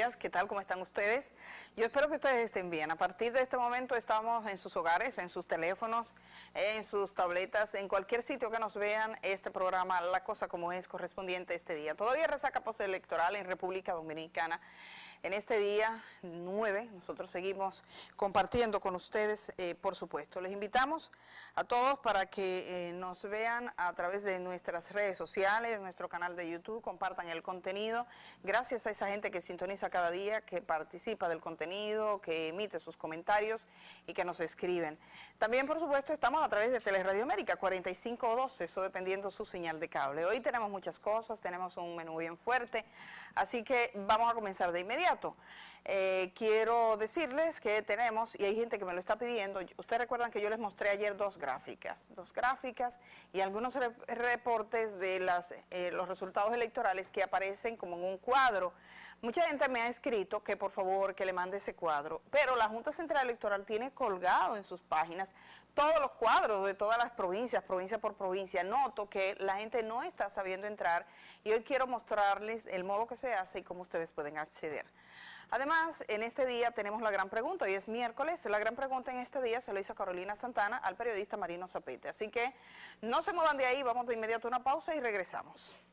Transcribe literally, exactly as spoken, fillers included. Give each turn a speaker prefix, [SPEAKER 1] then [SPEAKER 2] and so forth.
[SPEAKER 1] días, ¿qué tal? ¿Cómo están ustedes? Yo espero que ustedes estén bien. A partir de este momento estamos en sus hogares, en sus teléfonos, en sus tabletas, en cualquier sitio que nos vean este programa, La Cosa Como Es, correspondiente a este día. Todavía resaca postelectoral en República Dominicana. En este día nueve, nosotros seguimos compartiendo con ustedes, eh, por supuesto. Les invitamos a todos para que eh, nos vean a través de nuestras redes sociales, nuestro canal de YouTube, compartan el contenido. Gracias a esa gente que sintoniza cada día, que participa del contenido, que emite sus comentarios y que nos escriben. También, por supuesto, estamos a través de Teleradio América, cuarenta y cinco doce, eso dependiendo su señal de cable. Hoy tenemos muchas cosas, tenemos un menú bien fuerte, así que vamos a comenzar de inmediato. Eh, quiero decirles que tenemos, y hay gente que me lo está pidiendo, ustedes recuerdan que yo les mostré ayer dos gráficas, dos gráficas y algunos re reportes de las, eh, los resultados electorales que aparecen como en un cuadro. Mucha gente me ha escrito que por favor que le mande ese cuadro, pero la Junta Central Electoral tiene colgado en sus páginas todos los cuadros de todas las provincias, provincia por provincia. Noto que la gente no está sabiendo entrar y hoy quiero mostrarles el modo que se hace y cómo ustedes pueden acceder. Además, en este día tenemos la gran pregunta, hoy es miércoles, la gran pregunta en este día se la hizo Carolina Santana al periodista Marino Zapete. Así que no se muevan de ahí, vamos de inmediato a una pausa y regresamos.